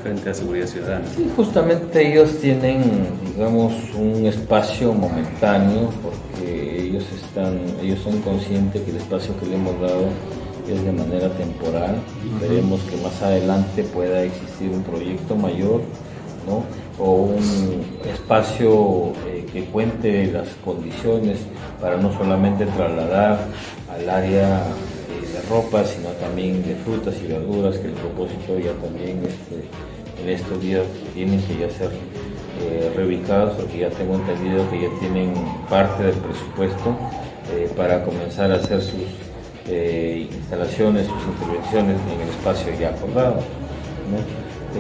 Frente a Seguridad Ciudadana. Sí, justamente ellos tienen, digamos, un espacio momentáneo porque ellos son conscientes que el espacio que le hemos dado es de manera temporal. Esperemos que más adelante pueda existir un proyecto mayor, ¿no? O un espacio que cuente las condiciones para no solamente trasladar al área de ropa, sino también de frutas y verduras, que el propósito ya también en estos días tienen que ya ser reubicados, porque ya tengo entendido que ya tienen parte del presupuesto para comenzar a hacer sus instalaciones, sus intervenciones en el espacio ya acordado, ¿no?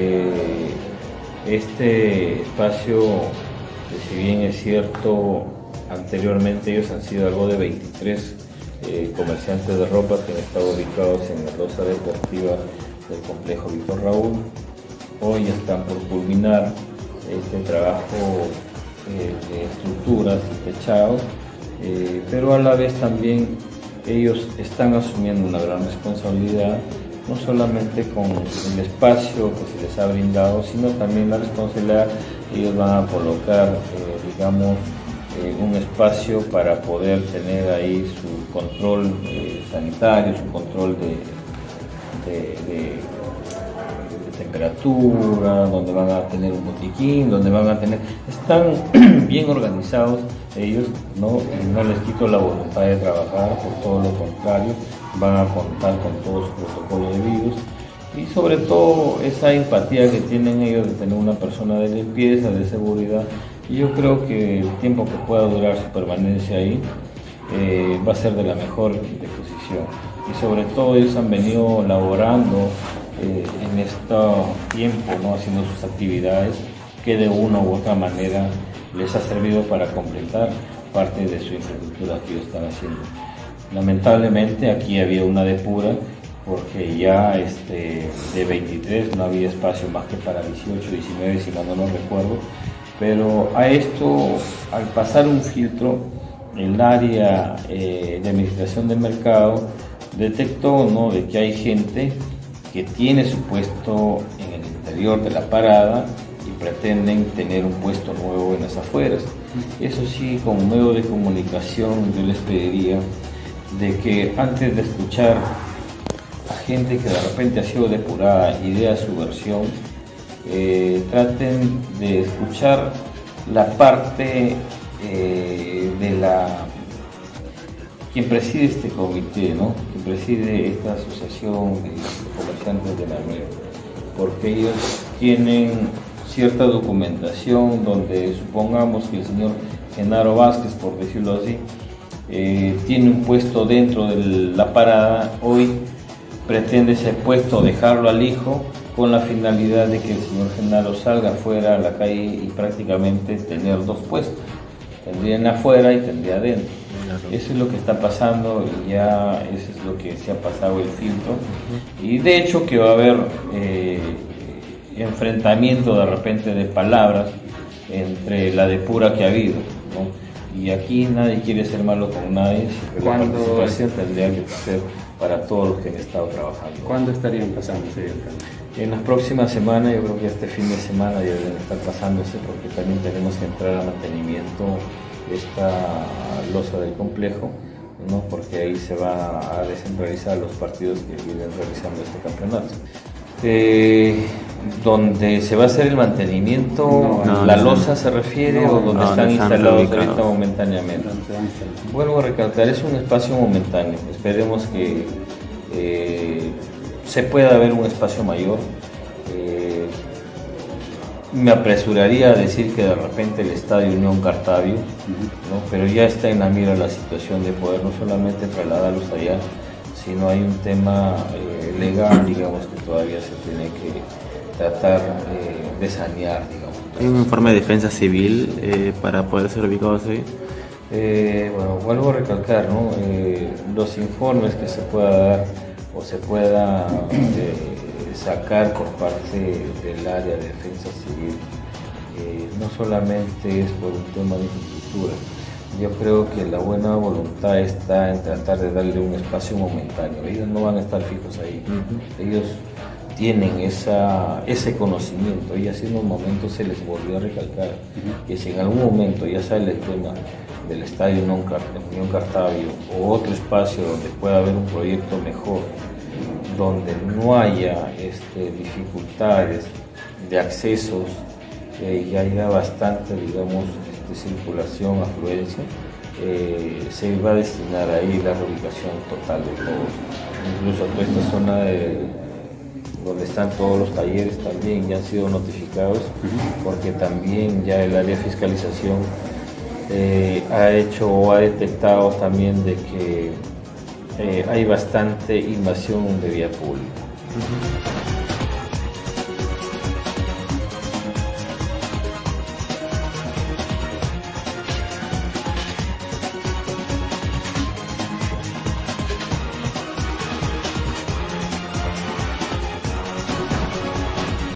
Este espacio, si bien es cierto, anteriormente ellos han sido algo de 23 comerciantes de ropa que han estado ubicados en la losa deportiva del complejo Víctor Raúl. Hoy están por culminar este trabajo de estructuras y techado, pero a la vez también ellos están asumiendo una gran responsabilidad, no solamente con el espacio que se les ha brindado, sino también la responsabilidad. Ellos van a colocar, digamos, un espacio para poder tener ahí su control sanitario, su control de temperatura, donde van a tener un botiquín, donde van a tener... Están bien organizados ellos, ¿no? Y no les quito la voluntad de trabajar, por todo lo contrario, van a contar con todos sus protocolos debidos y sobre todo esa empatía que tienen ellos de tener una persona de limpieza, de seguridad. Y yo creo que el tiempo que pueda durar su permanencia ahí va a ser de la mejor disposición. Y sobre todo ellos han venido laborando en este tiempo, ¿no? Haciendo sus actividades que de una u otra manera les ha servido para completar parte de su infraestructura que ellos están haciendo. Lamentablemente aquí había una depura porque ya de 23 no había espacio más que para 18, 19, si mal no recuerdo, pero a esto, al pasar un filtro, el área de administración del mercado detectó, ¿no?, de que hay gente que tiene su puesto en el interior de la parada y pretenden tener un puesto nuevo en las afueras. Eso sí, como medio de comunicación, yo les pediría de que antes de escuchar a gente que de repente ha sido depurada y dé su versión, traten de escuchar la parte de quien preside este comité, ¿no? Quien preside esta asociación de comerciantes de la miel, porque ellos tienen cierta documentación donde supongamos que el señor Genaro Vázquez, por decirlo así, tiene un puesto dentro de la parada. Hoy pretende ese puesto dejarlo al hijo con la finalidad de que el señor Genaro salga afuera a la calle y prácticamente tener dos puestos. Tendrían afuera y tendría adentro. Eso es lo que está pasando y ya eso es lo que se ha pasado el filtro. Y de hecho que va a haber enfrentamiento de repente de palabras entre la depura que ha habido, ¿no? Y aquí nadie quiere ser malo con nadie, la participación tendría que ser para todos los que han estado trabajando. ¿Cuándo estarían pasándose? En las próximas semanas, yo creo que este fin de semana ya deben estar pasándose, porque también tenemos que entrar al mantenimiento de esta losa del complejo, ¿no? Porque ahí se va a descentralizar los partidos que vienen realizando este campeonato. ¿Donde se va a hacer el mantenimiento? ¿La losa se refiere o donde están instalados ahorita momentáneamente? Vuelvo a recalcar, es un espacio momentáneo. Esperemos que se pueda ver un espacio mayor. Me apresuraría a decir que de repente el Estadio Unión Cartavio, ¿no? Pero ya está en la mira la situación de poder no solamente trasladarlos allá, sino hay un tema legal, digamos, que todavía se tiene que tratar de sanear, digamos. ¿Hay un informe de defensa civil para poder ser ubicados ahí? Bueno, vuelvo a recalcar, ¿no? Los informes que se pueda dar o se pueda sacar por parte del área de defensa civil, no solamente es por un tema de infraestructura. Yo creo que la buena voluntad está en tratar de darle un espacio momentáneo. Ellos no van a estar fijos ahí. Ellos tienen ese conocimiento, y hace unos momentos se les volvió a recalcar que si en algún momento ya sale el tema del estadio Unión Cartavio o otro espacio donde pueda haber un proyecto mejor, donde no haya dificultades de accesos, y haya bastante, digamos, circulación, afluencia, se va a destinar ahí la reubicación total de todos. Incluso toda esta zona donde están todos los talleres también ya han sido notificados, porque también ya el área de fiscalización ha hecho o ha detectado también de que hay bastante invasión de vía pública.